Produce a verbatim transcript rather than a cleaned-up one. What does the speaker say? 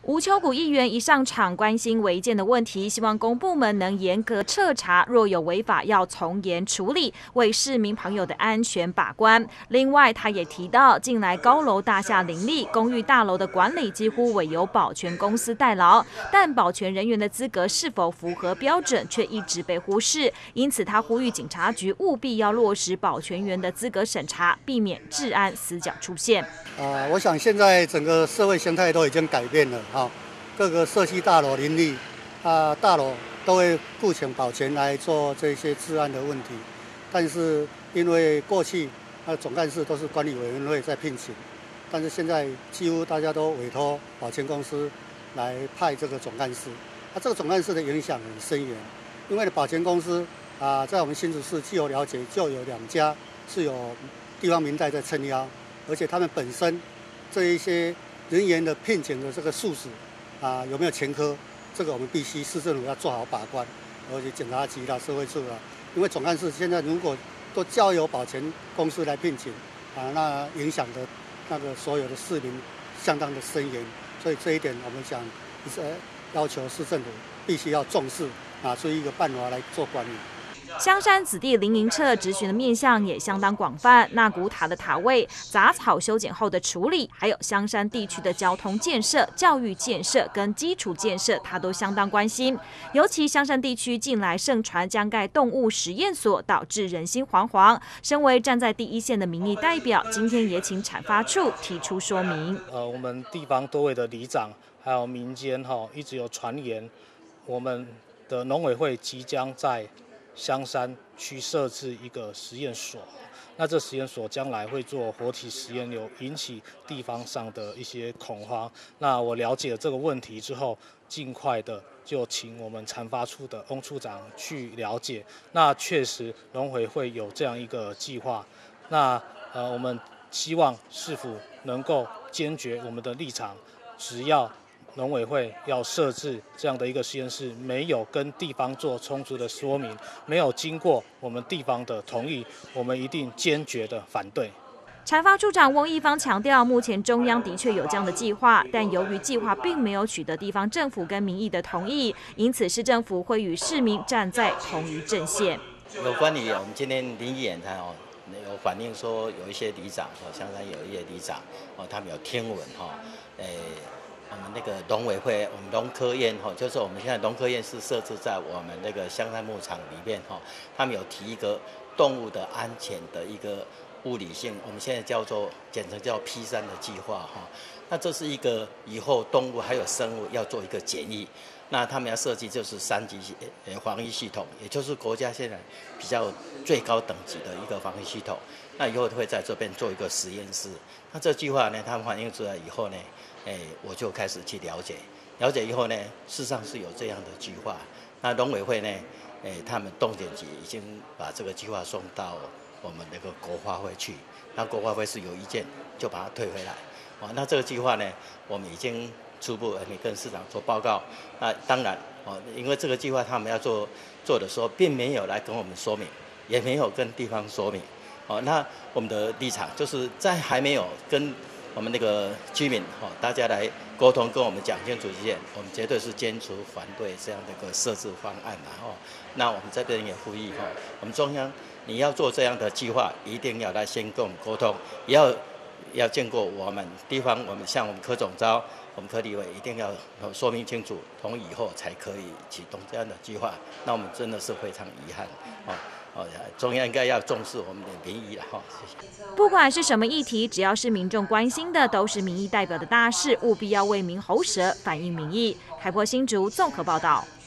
吴秋谷议员一上场关心违建的问题，希望公部门能严格彻查，若有违法要从严处理，为市民朋友的安全把关。另外，他也提到，近来高楼大厦林立，公寓大楼的管理几乎委由保全公司代劳，但保全人员的资格是否符合标准，却一直被忽视。因此，他呼吁警察局务必要落实保全员的资格审查，避免治安死角出现。 啊、呃，我想现在整个社会形态都已经改变了哈、哦，各个社区大楼林立，啊，大楼都会雇请保全来做这些治安的问题，但是因为过去啊总干事都是管理委员会在聘请，但是现在几乎大家都委托保全公司来派这个总干事，那、啊、这个总干事的影响很深远，因为保全公司啊，在我们新竹市据我了解，就有两家是有地方民代在撑腰。而且他们本身这一些人员的聘请的这个素质啊，有没有前科，这个我们必须市政府要做好把关，而且检察局啦、社会处啦，因为总干事现在如果都交由保全公司来聘请啊，那影响的那个所有的市民相当的深远，所以这一点我们想是要求市政府必须要重视，拿出一个办法来做管理。 香山子弟林营彻质询的面向也相当广泛，那古塔的塔位、杂草修剪后的处理，还有香山地区的交通建设、教育建设跟基础建设，他都相当关心。尤其香山地区近来盛传将盖动物实验所，导致人心惶惶。身为站在第一线的民意代表，今天也请产发处提出说明。 呃，我们地方多位的里长还有民间哈、哦，一直有传言，我们的农委会即将在香山区设置一个实验所，那这实验所将来会做活体实验，有引起地方上的一些恐慌。那我了解了这个问题之后，尽快的就请我们产发处的翁处长去了解。那确实农委会有这样一个计划，那呃我们希望市府能够坚决我们的立场，只要农委会要设置这样的一个实验室，没有跟地方做充足的说明，没有经过我们地方的同意，我们一定坚决的反对。 产发处长翁一方强调，目前中央的确有这样的计划，但由于计划并没有取得地方政府跟民意的同意，因此市政府会与市民站在同一阵线。 有关于我们今天林议员他哦，有反映说有一些里长哦，香山有一些里长哦，他们有听闻哈，诶。我们那个农委会，我们农科院哈，就是我们现在农科院是设置在我们那个香山牧场里面哈，他们有提一个动物的安全的一个物理性，我们现在叫做简称叫 P 三 的计划哈。那这是一个以后动物还有生物要做一个检疫，那他们要设计就是三级呃防疫系统，也就是国家现在比较最高等级的一个防疫系统。那以后会在这边做一个实验室。那这计划呢，他们反映出来以后呢，哎，我就开始去了解，了解以后呢，事实上是有这样的计划。那农委会呢，哎，他们动检局已经把这个计划送到我们那个国发会去，那国发会是有意见，就把它退回来。哦，那这个计划呢，我们已经初步也跟市长做报告。那当然，哦，因为这个计划他们要做做的时候，并没有来跟我们说明，也没有跟地方说明。哦，那我们的立场就是在还没有跟我们那个居民哈、哦，大家来沟通，跟我们讲清楚之前，我们绝对是坚持反对这样的一个设置方案的哈、哦。那我们这边也呼吁哈、哦，我们中央你要做这样的计划，一定要来先跟我们沟通，也要要经过我们地方，我们像我们柯总召，我们柯立委一定要说明清楚，同意以后才可以启动这样的计划。那我们真的是非常遗憾啊。哦哦，中央应该要重视我们的民意了哈，谢谢。 不管是什么议题，只要是民众关心的，都是民意代表的大事，务必要为民喉舌，反映民意。开播新竹综合报道。